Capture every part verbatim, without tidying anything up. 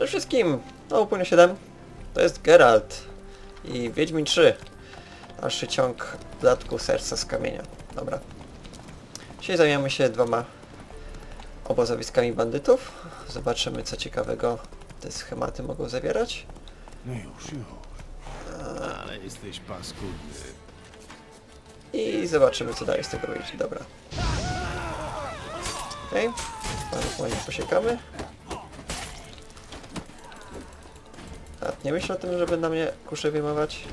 Przede wszystkim, no Płynie siedem to jest Geralt i Wiedźmin trzy. Dalszy ciąg dodatku Serca z Kamienia. Dobra. Dzisiaj zajmiemy się dwoma obozowiskami bandytów. Zobaczymy, co ciekawego te schematy mogą zawierać. No już, już. Ale jesteś paskudny. I zobaczymy, co dalej z tego wyjdzie. Dobra. Okej. Okay. Panu ładnie posiekamy. Tak, nie myślę o tym, żeby na mnie kuszę wyjmować.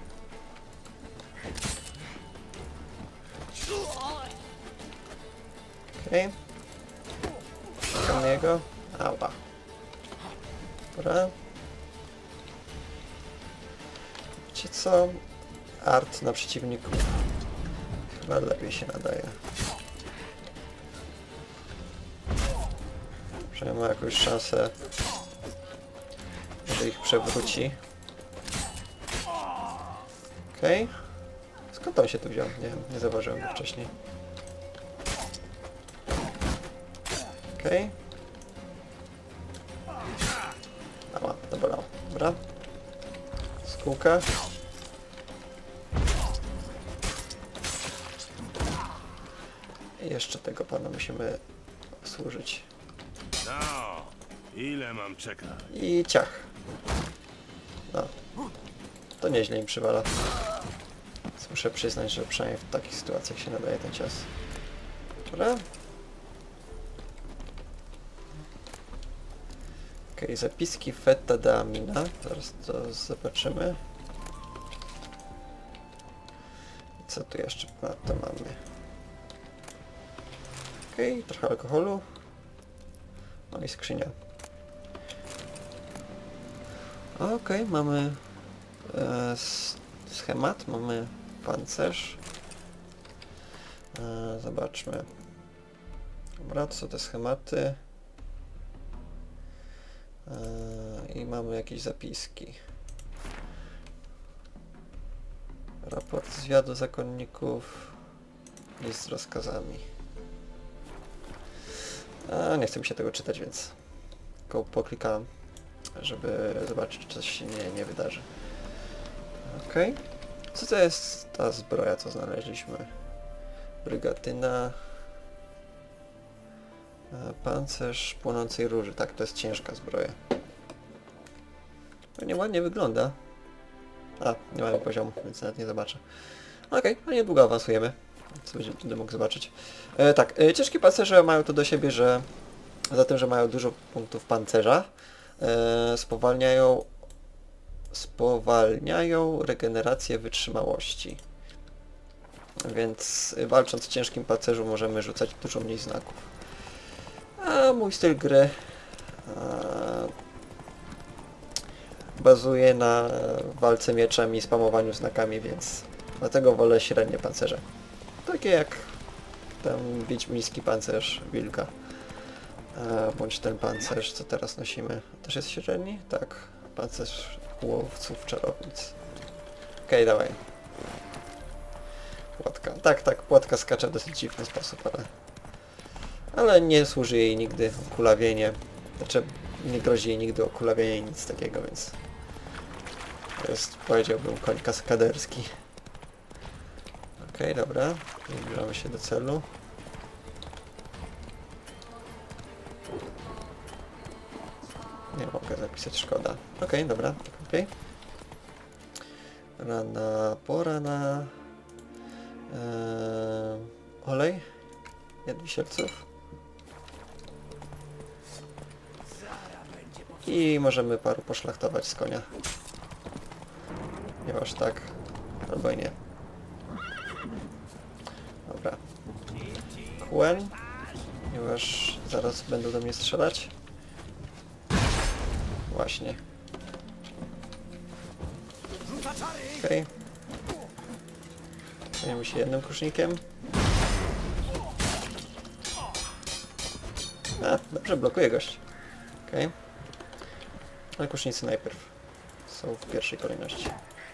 Okej. Okay. Jego. Ała. Dobra. Wiecie co? Art na przeciwniku chyba lepiej się nadaje. Że ma jakąś szansę, że ich przewróci. Okej. Okay. Skąd on się tu wziął? Nie wiem, nie zauważyłem go wcześniej. Okej. Okay. Ała, to bolało. Dobra. Skółka. I jeszcze tego pana musimy służyć. No, ile mam czekać? I ciach. No. To nieźle im przywala. Więc muszę przyznać, że przynajmniej w takich sytuacjach się nadaje ten cios. Dobra. Okej, okay, zapiski Feta de Amina. Zaraz to zobaczymy. I co tu jeszcze to mamy? Okej, okay, trochę alkoholu. No i skrzynia. Okej, okay, mamy e, schemat, mamy pancerz. E, zobaczmy. Dobra, to są te schematy. E, I mamy jakieś zapiski. Raport zwiadu zakonników. List z rozkazami. A, nie chce mi się tego czytać, więc tylko poklikałem, żeby zobaczyć, czy coś się nie, nie wydarzy. Okej. Okay. Co to jest ta zbroja, co znaleźliśmy? Brygatyna. Pancerz płonącej róży. Tak, to jest ciężka zbroja. Pewnie ładnie wygląda. A, nie mamy poziomu, więc nawet nie zobaczę. Okej, okay, a niedługo awansujemy. Co będę mógł zobaczyć. E, tak, e, ciężkie pancerze mają to do siebie, że za tym, że mają dużo punktów pancerza, e, spowalniają spowalniają regenerację wytrzymałości. Więc walcząc w ciężkim pancerzu możemy rzucać dużo mniej znaków. A mój styl gry e, bazuje na walce mieczem i spamowaniu znakami, więc dlatego wolę średnie pancerze. Takie jak ten wiedźmiński pancerz wilka. E, bądź ten pancerz, co teraz nosimy. Też jest średni? Tak. Pancerz łowców czarownic. Okej, okay, dawaj. Płatka. Tak, tak, płatka skacze w dosyć dziwny sposób, ale... Ale nie służy jej nigdy okulawienie. Znaczy, nie grozi jej nigdy okulawienie i nic takiego, więc... To jest, powiedziałbym, koń kaskaderski. Okej, okay, dobra. Zbliżamy się do celu. Nie mogę zapisać, szkoda. Okej, okay, dobra. Okay. Rana, pora na... Eee, olej. Jad wisielców. I możemy paru poszlachtować z konia. Nie aż tak. Albo i nie. Dobra. Quen. Ponieważ zaraz będą do mnie strzelać. Właśnie. Okej. Okay. Zajmiemy się jednym kusznikiem. A, dobrze, blokuje gość. Okej. Okay. Ale kusznicy najpierw są w pierwszej kolejności.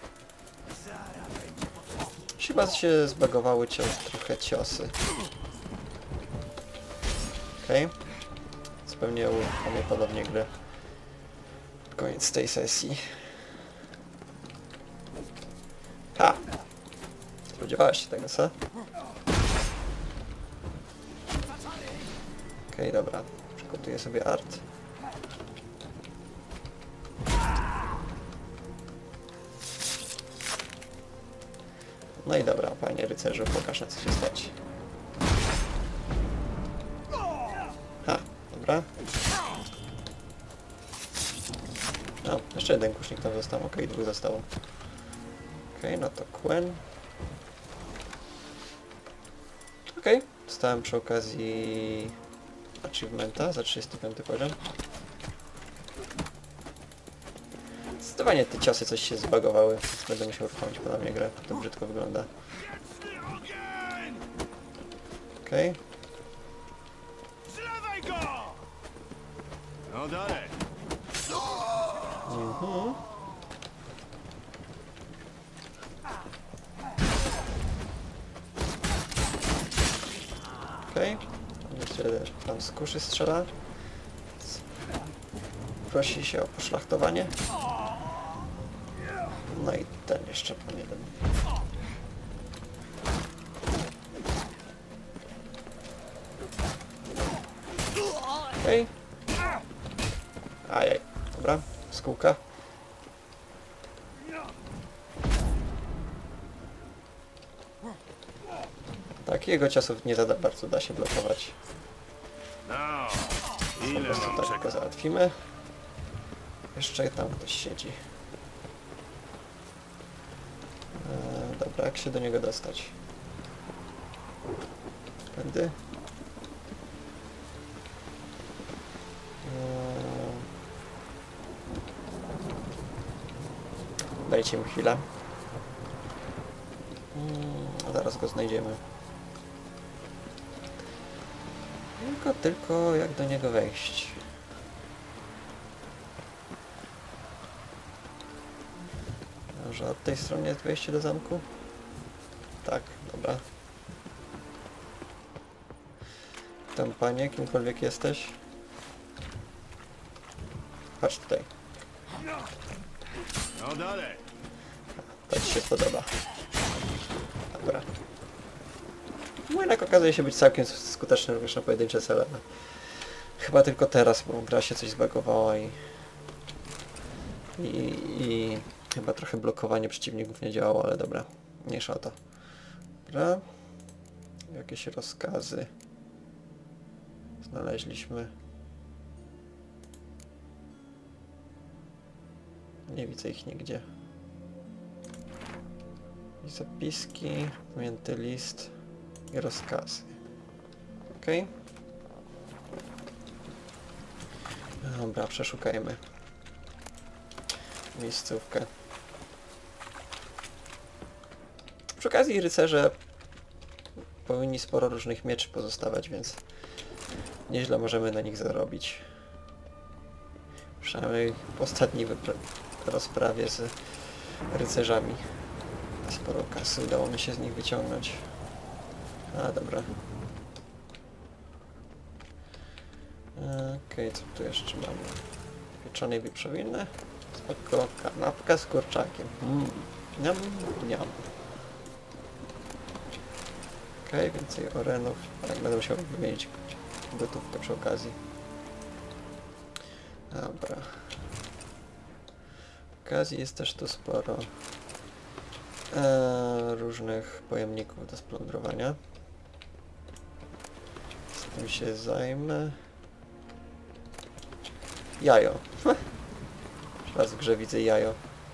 Chyba się zbagowały cios, trochę ciosy. Okej. Okay. Spełnię ponownie grę. koniec tej sesji. Ha! Spodziewałeś się tego, co? Okej, okay, dobra. Przygotuję sobie art. No i dobra, panie rycerzu, pokaż na co się stać. Ha, dobra. No, jeszcze jeden kusznik tam został, okej, okay, dwóch zostało. Okej, okay, no to Quen. Okej, okay, dostałem przy okazji achievementa za trzydziesty piąty poziom. Zdecydowanie te ciosy coś się zbagowały, więc będę musiał uruchomić ponownie grę, to brzydko wygląda. Okej. Okay. No dalej. Mhm. Okej. Okay. Jeszcze tam z kuszy strzela. Prosi się o poszlachtowanie. No i ten jeszcze pan jeden. Okej. Okay. Ajaj. Dobra. Skółka. Takiego ciosów nie za bardzo da się blokować. No, Po ile prostu mam tak go czekać? załatwimy. Jeszcze tam ktoś siedzi. Eee, dobra, jak się do niego dostać? Tędy? Eee... Dajcie mi chwilę. Hmm, zaraz go znajdziemy. Tylko, tylko jak do niego wejść? Może od tej strony jest wejście do zamku? Tak, dobra. Tam panie, kimkolwiek jesteś. Chodź tutaj. No dalej. To ci się podoba. Dobra. No jednak okazuje się być całkiem skuteczny również na pojedyncze cele. Chyba tylko teraz, bo gra się coś zbagowała i... I... i chyba trochę blokowanie przeciwników nie działało, ale dobra. Mniejsza o to. Dobra. Jakieś rozkazy znaleźliśmy. Nie widzę ich nigdzie. I zapiski, pamięty list i rozkazy. Okej. Okay. Dobra, przeszukajmy miejscówkę. Przy okazji rycerze powinni sporo różnych mieczy pozostawać, więc nieźle możemy na nich zarobić. Przynajmniej w ostatniej rozprawie z rycerzami sporo kasy udało mi się z nich wyciągnąć. A, dobra. Okej, okay, co tu jeszcze mamy? Pieczonej wieprzowiny. Spoko, kanapka z kurczakiem. Mm. Niam, niam. Okej, okay, więcej orenów. Tak, będę musiał wymienić gotówkę przy okazji. Dobra. Okazji jest też tu sporo e, różnych pojemników do splądrowania. Z tym się zajmę. Jajo. Raz w grze widzę jajo.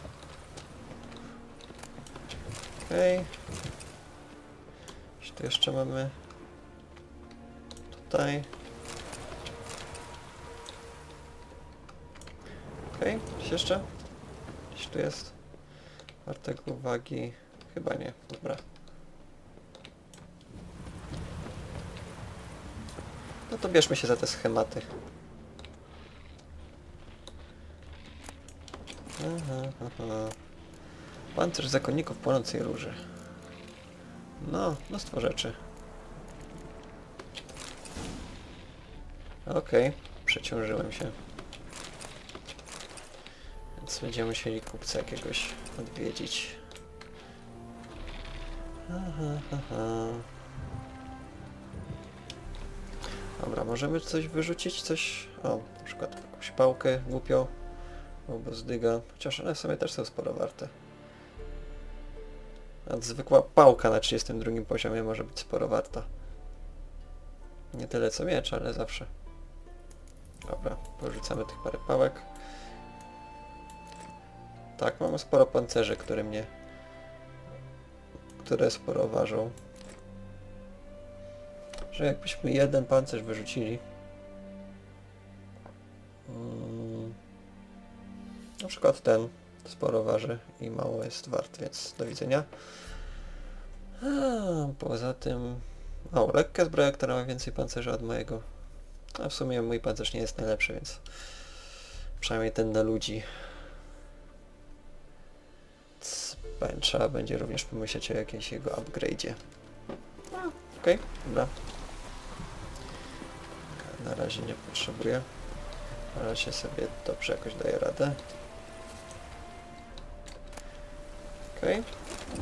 Okej. Okay. Tu jeszcze mamy tutaj. Okej, okay. Coś jeszcze? Gdzieś tu jest wartego uwagi? Chyba nie, dobra. No to bierzmy się za te schematy. Aha, aha. Pancerz zakonników płonącej róży. No, mnóstwo rzeczy. Okej, okay. Przeciążyłem się. Więc będziemy musieli kupca jakiegoś odwiedzić. Aha, aha. Dobra, możemy coś wyrzucić? Coś... O, na przykład jakąś pałkę głupią. Albo zdyga. Chociaż one w sumie też są sporo warte. A zwykła pałka na trzydziestym drugim poziomie może być sporo warta. Nie tyle co miecz, ale zawsze. Dobra, porzucamy tych parę pałek. Tak, mamy sporo pancerzy, które mnie... które sporo ważą. Że jakbyśmy jeden pancerz wyrzucili... Hmm, na przykład ten sporo waży i mało jest wart, więc do widzenia. A, poza tym... O, lekka zbroja, która ma więcej pancerza od mojego. A w sumie mój pancerz nie jest najlepszy, więc... przynajmniej ten na ludzi. Trzeba będzie również pomyśleć o jakiejś jego upgrade'zie. Okej, okay, dobra. Na razie nie potrzebuję. Na razie sobie dobrze jakoś daję radę. Okej. Okay.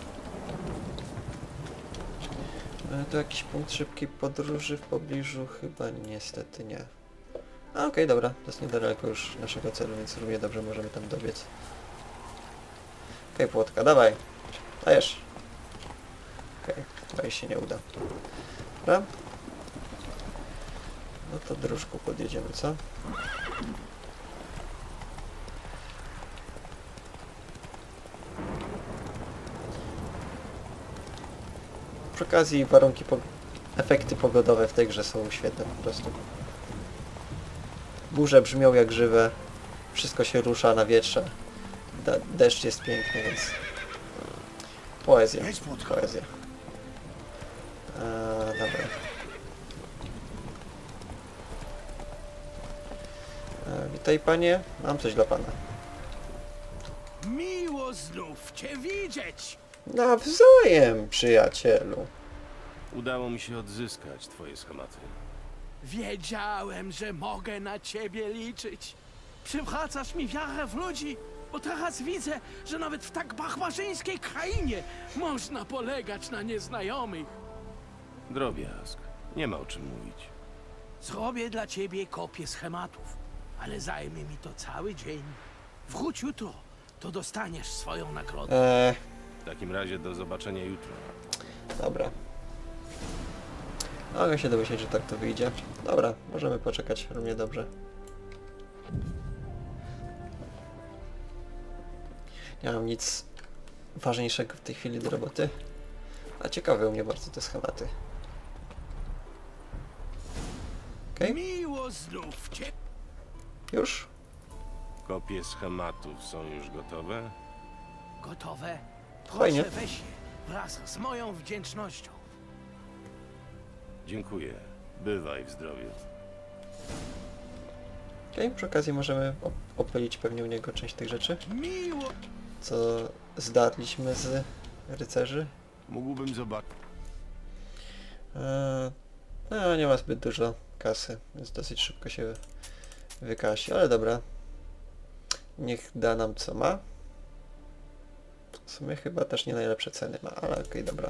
Tu jakiś punkt szybkiej podróży w pobliżu? Chyba niestety nie. A okej, okay, dobra. To jest niedaleko już naszego celu, więc równie dobrze możemy tam dobiec. Okej, okay, płotka, dawaj. Dajesz. Okej, okay, chyba się nie uda. Dobra. No to dróżką podjedziemy, co? Przy okazji warunki, po... efekty pogodowe w tej grze są świetne po prostu. Burze brzmią jak żywe, wszystko się rusza na wietrze, da deszcz jest piękny, więc... Poezja, poezja. Eee, dobra. Eee, witaj panie, mam coś dla pana. Miło znów cię widzieć! Nawzajem, przyjacielu. Udało mi się odzyskać twoje schematy. Wiedziałem, że mogę na ciebie liczyć. Przywracasz mi wiarę w ludzi, bo teraz widzę, że nawet w tak barbarzyńskiej krainie można polegać na nieznajomych. Drobiazg. Nie ma o czym mówić. Zrobię dla ciebie kopię schematów, ale zajmie mi to cały dzień. Wróć jutro, to dostaniesz swoją nagrodę. Eee, W takim razie do zobaczenia jutro. dobra. Mogę się domyśleć, że tak to wyjdzie. Dobra, możemy poczekać równie dobrze. Nie mam nic ważniejszego w tej chwili do roboty. A ciekawe u mnie bardzo te schematy. Okej, okay. Miło znów cię... Już? Kopie schematów są już gotowe? Gotowe? Fajnie. Proszę weź je wraz z moją wdzięcznością. Dziękuję. Bywaj w zdrowiu. Okej, okay, przy okazji możemy op opylić pewnie u niego część tych rzeczy, Miło... co zdarliśmy z rycerzy. Mógłbym zobaczyć. Eee, no, nie ma zbyt dużo kasy, więc dosyć szybko się wykasi, ale dobra. Niech da nam co ma. W sumie chyba też nie najlepsze ceny ma, ale okej, okay, dobra.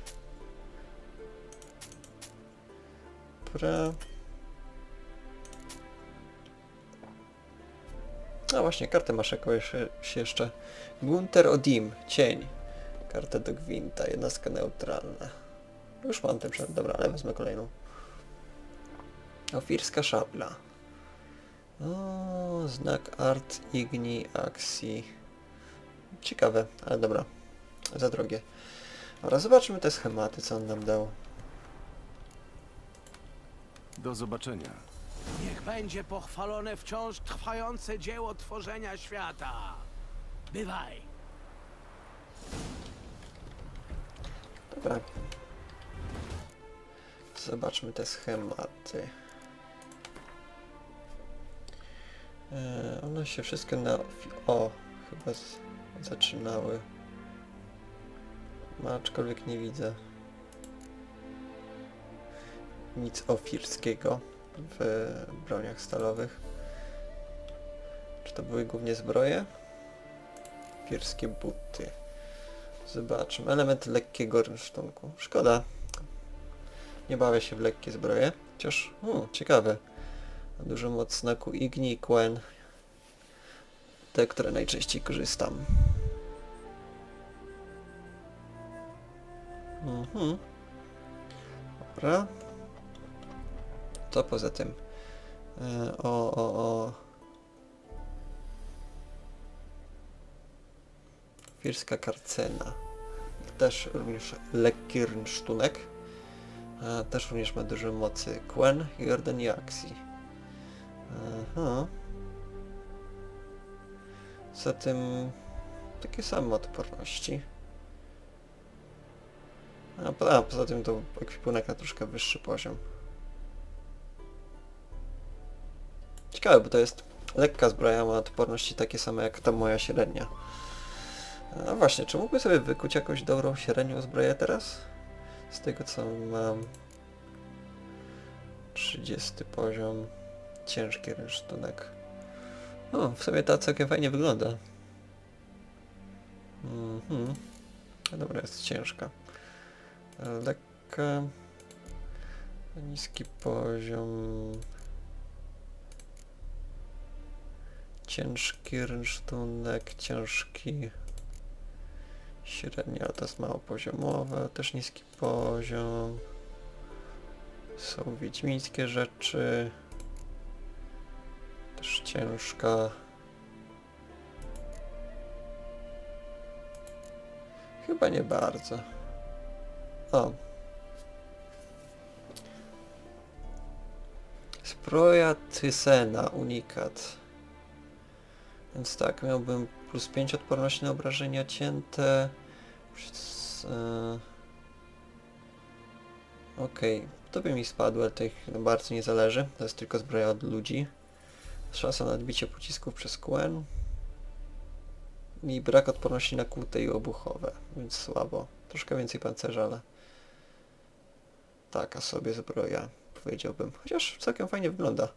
Dobra. A właśnie, kartę masz jakąś jeszcze. Gunter Odim, cień. Kartę do Gwinta, jednostka neutralna. Już mam ten przed, dobra, ale wezmę kolejną. Ofirska szabla. O, znak Art Igni Axi. Ciekawe, ale dobra. Za drogie. Dobra, zobaczmy te schematy, co on nam dał. Do zobaczenia. Niech będzie pochwalone wciąż trwające dzieło tworzenia świata. Bywaj. Dobra. Zobaczmy te schematy. Eee, one się wszystkie na... O, chyba z... zaczynały. No, aczkolwiek nie widzę nic ofirskiego w broniach stalowych. Czy to były głównie zbroje? Pirskie buty. Zobaczmy. Element lekkiego rynsztunku. Szkoda. Nie bawię się w lekkie zbroje. Chociaż, hmm, ciekawe. Dużo moc znaku Igni i Quen. Te, które najczęściej korzystam. Mhm. Dobra. Co poza tym? E, o, o, o. Firska karcena. Też również lekki rynsztunek. A, też również ma dużo mocy. Quen, Jordan i Axi. Aha. Za tym takie same odporności. A, po, a poza tym to ekwipunek na troszkę wyższy poziom. Ciekawe, bo to jest lekka zbroja, ma odporności takie same jak ta moja średnia. A właśnie, czy mógłbym sobie wykuć jakąś dobrą średnią zbroję teraz? Z tego co mam... trzydziesty poziom. Ciężki rynsztunek. O, w sobie ta całkiem fajnie wygląda. Mhm. A dobra, jest ciężka. Lekka. Niski poziom. Ciężki rynsztunek, ciężki. Średnia, ale to jest mało poziomowe, też niski poziom. Są wiedźmińskie rzeczy. Też ciężka. Chyba nie bardzo. O. Zbroja Tysena, unikat. Więc tak, miałbym plus pięć odporności na obrażenia cięte. Yy... Okej, okay. To by mi spadło, ale to ich bardzo nie zależy. To jest tylko zbroja od ludzi. Szansa na odbicie pocisków przez Quen. I brak odporności na kłute i obuchowe, więc słabo. Troszkę więcej pancerza, ale... taka sobie zbroja, powiedziałbym. Chociaż całkiem fajnie wygląda.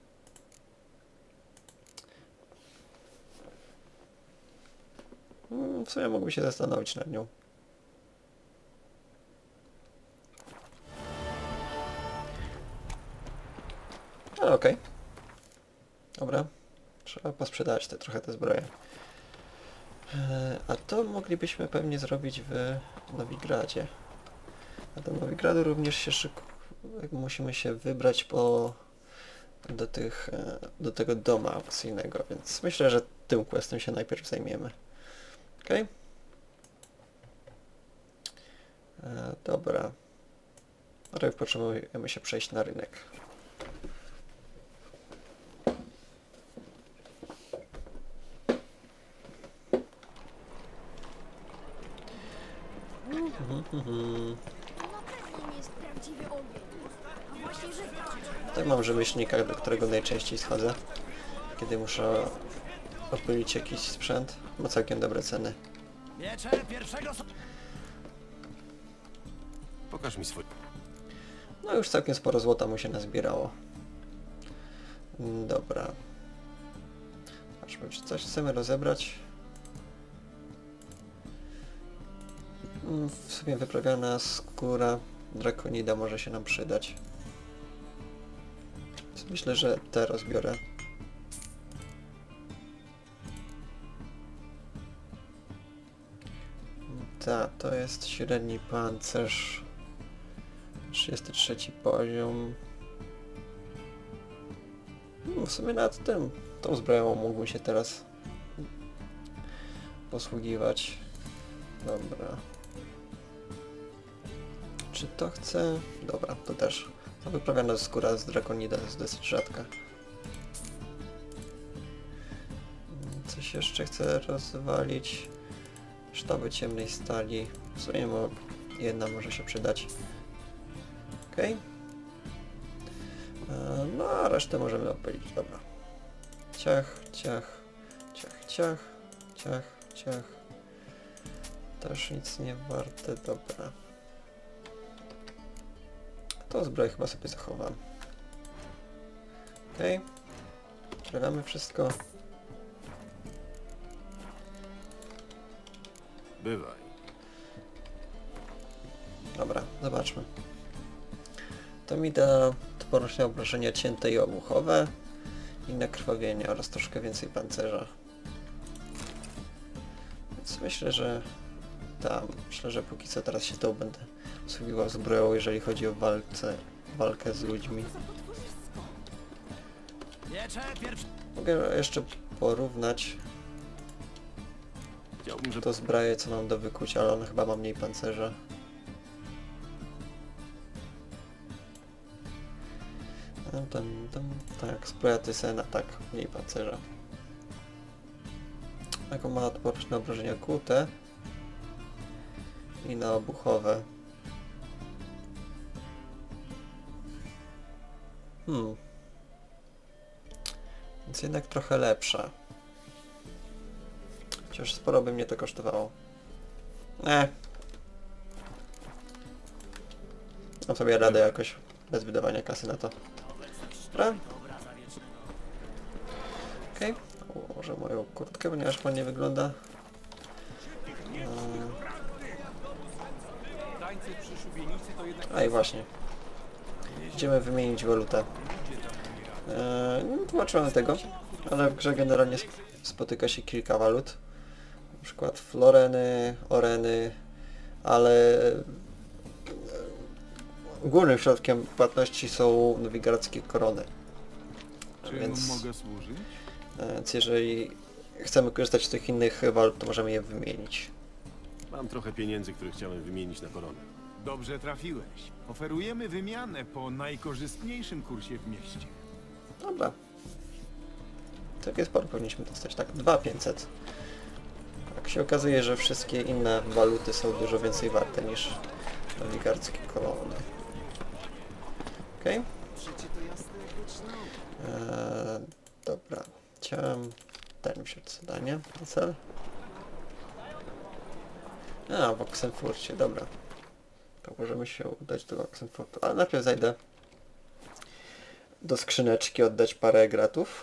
W sumie mógłbym się zastanowić nad nią. Ale okej. Okay. Dobra. Trzeba posprzedać te, trochę te zbroje. Eee, a to moglibyśmy pewnie zrobić w Nowigradzie. A do Nowigradu również się szyku... musimy się wybrać po... do tych... do tego doma aukcyjnego, więc myślę, że tym questem się najpierw zajmiemy. Okej. Okay. E, dobra. Ale potrzebujemy się przejść na rynek. Tak, mam rzemieślnika, do którego najczęściej schodzę, kiedy muszę opylić jakiś sprzęt. Ma całkiem dobre ceny. Pokaż mi swój. No już całkiem sporo złota mu się nazbierało. Dobra. Zobaczmy, czy coś chcemy rozebrać. W sumie wyprawiana skóra drakonida może się nam przydać. Więc myślę, że te rozbiorę. Ta, to jest średni pancerz. trzydziesty trzeci poziom. No, w sumie nad tym, tą zbroją mógłbym się teraz posługiwać. Dobra. Czy to chcę? Dobra, to też. Ta wyprawiana skóra z drakonida jest dosyć rzadka. Coś jeszcze chcę rozwalić. Sztaby ciemnej stali. W sumie jedna może się przydać. Okej. Okay. No a resztę możemy opylić. Dobra. Ciach, ciach, ciach, ciach, ciach, ciach. Też nic nie warte. Dobra. To zbroję chyba sobie zachowam. Okej. Okay. Naprawiamy wszystko. Bywaj. Dobra, zobaczmy. To mi da odporność na obrażenia cięte i obuchowe, inne krwawienie oraz troszkę więcej pancerza. Więc myślę, że tam, myślę, że póki co teraz się to będę posługiwał zbroją, jeżeli chodzi o walce, walkę z ludźmi. Mogę jeszcze porównać Chciałbym, żeby... to zbroję, co mam do wykucia, ale on chyba ma mniej pancerza. Tam, tam, tam, tak, zbroja Tysena, tak, mniej pancerza. Jaką ma odporność na obrażenia kłute i na obuchowe. Hmm. Więc jednak trochę lepsza. Chociaż sporo by mnie to kosztowało. Eh. Mam sobie radę jakoś bez wydawania kasy na to. Dobra. Okej. Okay. Ułożę moją kurtkę, ponieważ ładnie wygląda. A i właśnie. Idziemy wymienić walutę. Eee, nie tłumaczyłem tego, ale w grze generalnie sp spotyka się kilka walut. Na przykład floreny, oreny, ale głównym środkiem płatności są nowigradzkie korony. Czy Więc, mogę służyć? więc jeżeli chcemy korzystać z tych innych walut, to możemy je wymienić. Mam trochę pieniędzy, które chciałem wymienić na koronę. Dobrze trafiłeś. Oferujemy wymianę po najkorzystniejszym kursie w mieście. Dobra. Takie sporo powinniśmy dostać. Tak, dwa tysiące pięćset. Tak się okazuje, że wszystkie inne waluty są dużo więcej warte niż nowigradzkie korony. Okej. Okay. Eee, dobra. Chciałem ten wziąć zadanie na cel. A, w Oxenfurcie, dobra. To możemy się udać do Oxenfurtu, ale najpierw zajdę do skrzyneczki, oddać parę gratów.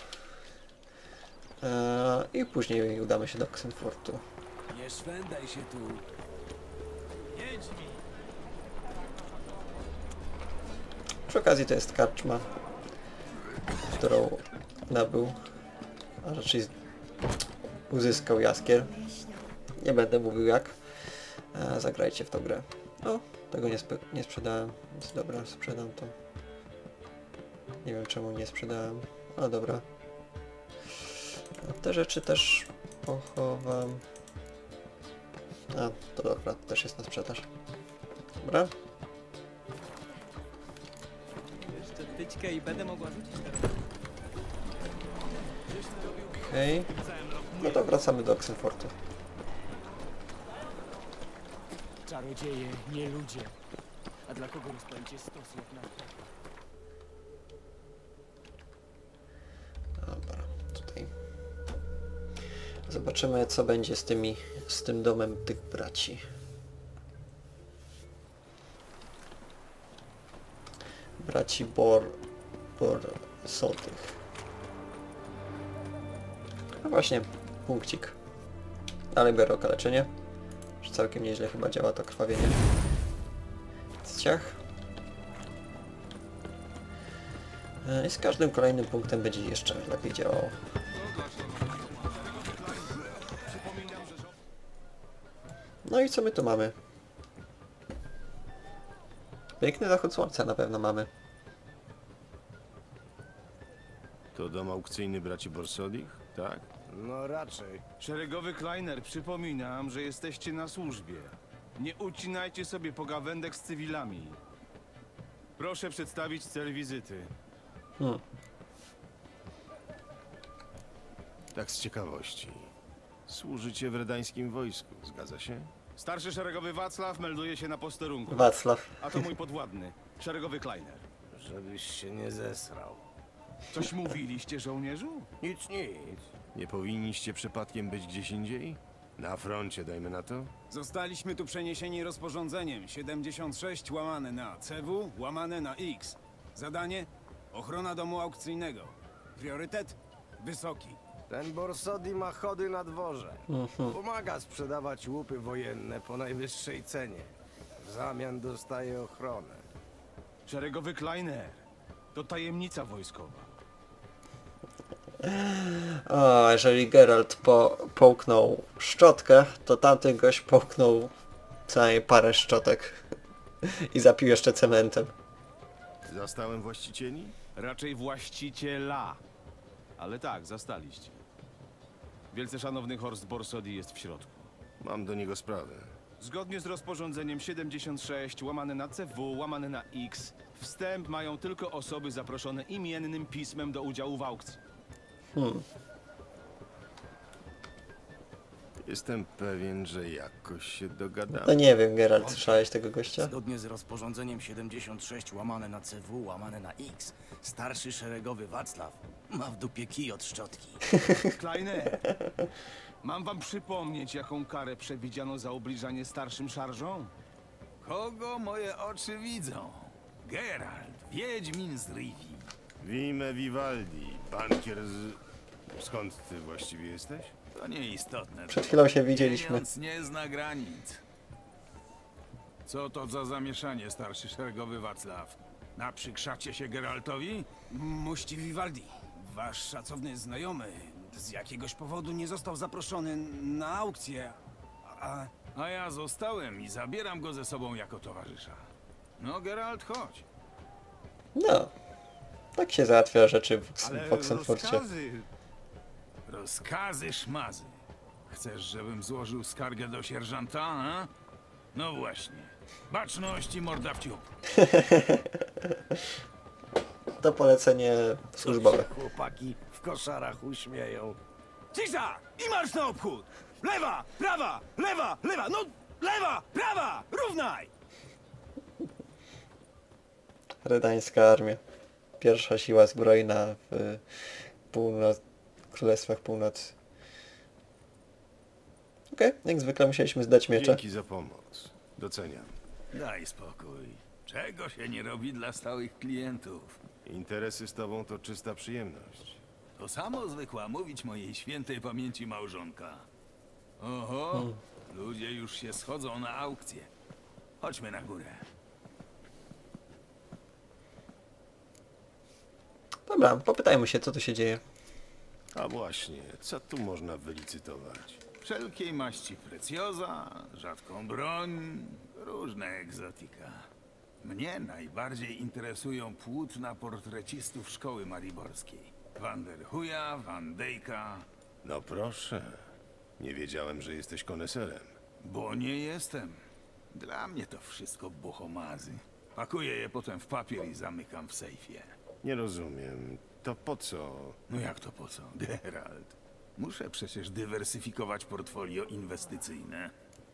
Eee, I później udamy się do Oxenfurtu. Nie szwendaj się tu. Jedź mi. Przy okazji to jest karczma, którą nabył, a raczej uzyskał Jaskier. Nie będę mówił jak. Eee, zagrajcie w tą grę. O, tego nie, nie sprzedałem, więc dobra, sprzedam to. Nie wiem czemu nie sprzedałem, ale dobra. A te rzeczy też pochowam. A, to dobra, to też jest na sprzedaż. Dobra. Jeszcze tyczkę i będę mogła rzucić teraz. Okej. Okay. No to wracamy do Oxenfurtu. Czarodzieje, nie ludzie. A dla kogo rozpędzie stos jak na to? Dobra, tutaj. Zobaczymy, co będzie z tymi, z tym domem tych braci. Braci Bor... Bor... Sotych. No właśnie, punkcik. Dalej biorę okaleczenie. Już całkiem nieźle chyba działa to krwawienie. Ciach. I z każdym kolejnym punktem będzie jeszcze lepiej działało. No i co my tu mamy? Piękny zachód słońca na pewno mamy. To dom aukcyjny braci Borsodich, tak? No raczej. Szeregowy Kleiner, przypominam, że jesteście na służbie. Nie ucinajcie sobie pogawędek z cywilami. Proszę przedstawić cel wizyty. Hmm. Tak z ciekawości. Służycie w redańskim wojsku, zgadza się? Starszy szeregowy Wacław melduje się na posterunku. Wacław. A to mój podwładny, szeregowy Kleiner. Żebyś się nie zesrał. Coś mówiliście, żołnierzu? Nic, nic. Nie powinniście przypadkiem być gdzieś indziej? Na froncie, dajmy na to? Zostaliśmy tu przeniesieni rozporządzeniem siedemdziesiąt sześć łamane na C W łamane na X. Zadanie? Ochrona domu aukcyjnego. Priorytet? Wysoki. Ten Borsodi ma chody na dworze. Pomaga sprzedawać łupy wojenne po najwyższej cenie. W zamian dostaje ochronę. Szeregowy Kleiner. To tajemnica wojskowa. O, jeżeli Geralt po, połknął szczotkę, to tamten gość połknął co najmniej parę szczotek. I zapił jeszcze cementem. Zastałem właścicieli? Raczej właściciela. Ale tak, zastaliście. Wielce szanowny Horst Borsodi jest w środku. Mam do niego sprawę. Zgodnie z rozporządzeniem siedemdziesiąt sześć łamane na C W łamane na X wstęp mają tylko osoby zaproszone imiennym pismem do udziału w aukcji. Hmm. Jestem pewien, że jakoś się No dogadamy. nie wiem, Geralt, słyszałeś tego gościa? Zgodnie z rozporządzeniem siedemdziesiąt sześć łamane na C W łamane na X, starszy szeregowy Wacław ma w dupie kij od szczotki. Kleiner, mam wam przypomnieć, jaką karę przewidziano za obliżanie starszym szarżom? Kogo moje oczy widzą? Geralt, wiedźmin z Rivii. Wime Vivaldi, bankier z... Skąd ty właściwie jesteś? To nieistotne. Przed chwilą się widzieliśmy. Pieniądz nie zna granic. Co to za zamieszanie, starszy szeregowy Wacław? Naprzykrzacie się Geraltowi? Mości Vivaldi, wasz szacowny znajomy z jakiegoś powodu nie został zaproszony na aukcję, a... A ja zostałem i zabieram go ze sobą jako towarzysza. No, Geralt, chodź. No. Tak się załatwia rzeczy w, Ale w Oxenfurcie. rozkazy... Rozkazy szmazy. Chcesz, żebym złożył skargę do sierżanta, a? No właśnie. Baczność i morda w ciup. To polecenie służbowe. Chłopaki w koszarach uśmieją. Cisza! I marsz na obchód! Lewa, prawa, lewa, lewa, no lewa, prawa, równaj! Redańska armia. Pierwsza siła zbrojna w północ... Królestwach Północy. Okej, okay, jak zwykle musieliśmy zdać miecze. Dzięki za pomoc. Doceniam. Daj spokój. Czego się nie robi dla stałych klientów? Interesy z tobą to czysta przyjemność. To samo zwykła mówić mojej świętej pamięci małżonka. Oho, ludzie już się schodzą na aukcję. Chodźmy na górę. Dobra, popytajmy się, co tu się dzieje. A właśnie, co tu można wylicytować? Wszelkiej maści precjoza, rzadką broń, różne egzotika. Mnie najbardziej interesują płótna portrecistów szkoły mariborskiej. Van der Huya, Van Dyka, No proszę. Nie wiedziałem, że jesteś koneserem. bo nie jestem. Dla mnie to wszystko buchomazy. Pakuję je potem w papier i zamykam w sejfie. Nie rozumiem. To po co? No jak to po co? Geralt. Muszę przecież dywersyfikować portfolio inwestycyjne.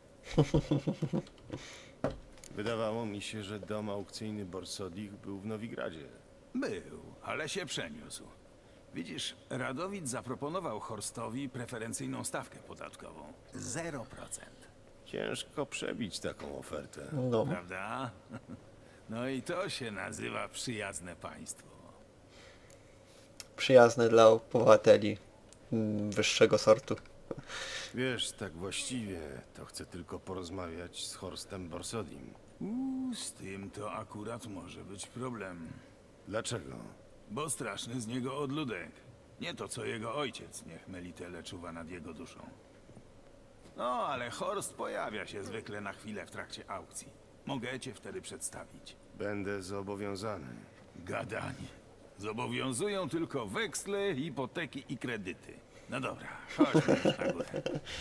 Wydawało mi się, że dom aukcyjny Borsodich był w Nowigradzie. Był, ale się przeniósł. Widzisz, Radowid zaproponował Horstowi preferencyjną stawkę podatkową. Zero procent. Ciężko przebić taką ofertę. No. Prawda? No i to się nazywa przyjazne państwo. Przyjazne dla obywateli mm, wyższego sortu. Wiesz, tak właściwie to chcę tylko porozmawiać z Horstem Borsodim. Uuu, z tym to akurat może być problem. Dlaczego? Bo straszny z niego odludek. Nie to co jego ojciec, niech Melitele czuwa nad jego duszą. No, ale Horst pojawia się zwykle na chwilę w trakcie aukcji. Mogę cię wtedy przedstawić. Będę zobowiązany. Gadanie. Zobowiązują tylko weksle, hipoteki i kredyty. No dobra, chodźmy już na górę.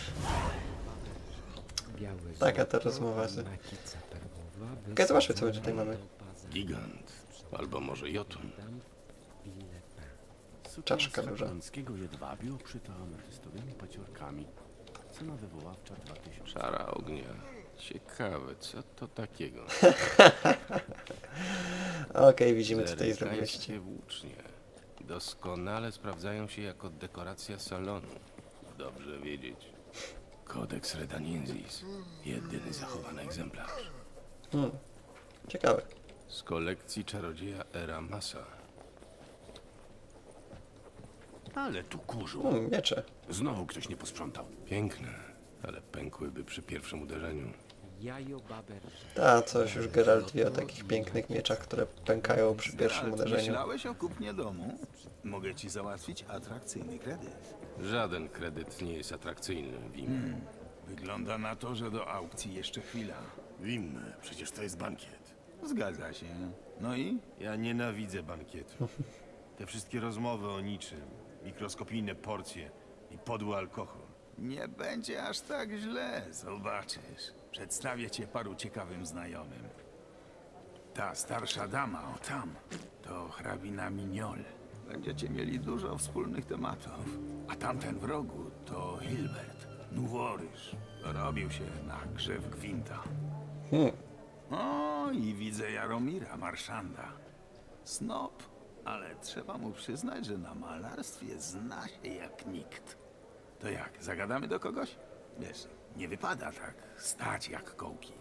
Taka ta rozmowa. Okej, zobaczmy, co my tutaj mamy. Gigant. Albo może Jotun. Czaszka duża. Pańskiego jedwabiu obszyta ametystowymi paciorkami. Cena wywoławcza dwa tysiące. Szara ognia. Ciekawe, co to takiego? Okej, okay, widzimy tutaj zdrowości. Zergańskie włócznie. Doskonale sprawdzają się jako dekoracja salonu. Dobrze wiedzieć. Kodeks Redaniensis. Jedyny zachowany egzemplarz. Hmm. Ciekawe. Z kolekcji czarodzieja Eramasa. Ale tu kurzu. Hmm, miecze. Znowu ktoś nie posprzątał. Piękne, ale pękłyby przy pierwszym uderzeniu. Jajo baber. Ta, coś już Geralt wie o takich pięknych mieczach, które pękają przy pierwszym Geralt, uderzeniu. Myślałeś o kupnie domu? Mogę ci załatwić atrakcyjny kredyt. Żaden kredyt nie jest atrakcyjny, Wim. Hmm. Wygląda na to, że do aukcji jeszcze chwila. Wim, przecież to jest bankiet. Zgadza się. No i? Ja nienawidzę bankietu. Te wszystkie rozmowy o niczym, mikroskopijne porcje i podły alkohol. Nie będzie aż tak źle, zobaczysz. Przedstawię cię paru ciekawym znajomym. Ta starsza dama, o tam, to hrabina Mignol. Będziecie mieli dużo wspólnych tematów. A tamten w rogu to Hilbert, Nuworyż. Dorobił się na grzew gwinta. Hmm. O, i widzę Jaromira, marszanda. Snop, ale trzeba mu przyznać, że na malarstwie zna się jak nikt. To jak, zagadamy do kogoś? Wiesz, nie wypada tak stać jak kołki.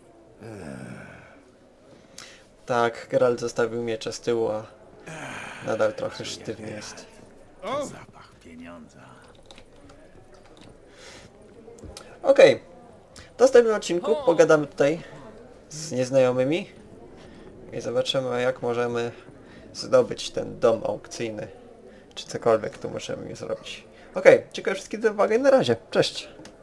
Tak, Geralt zostawił miecze z tyłu, a nadal trochę sztywny jest. To zapach pieniądza. Okej. W następnym odcinku pogadamy tutaj z nieznajomymi i zobaczymy, jak możemy zdobyć ten dom aukcyjny, czy cokolwiek tu możemy zrobić. Okej, dziękuję wszystkim za uwagę i na razie. Cześć!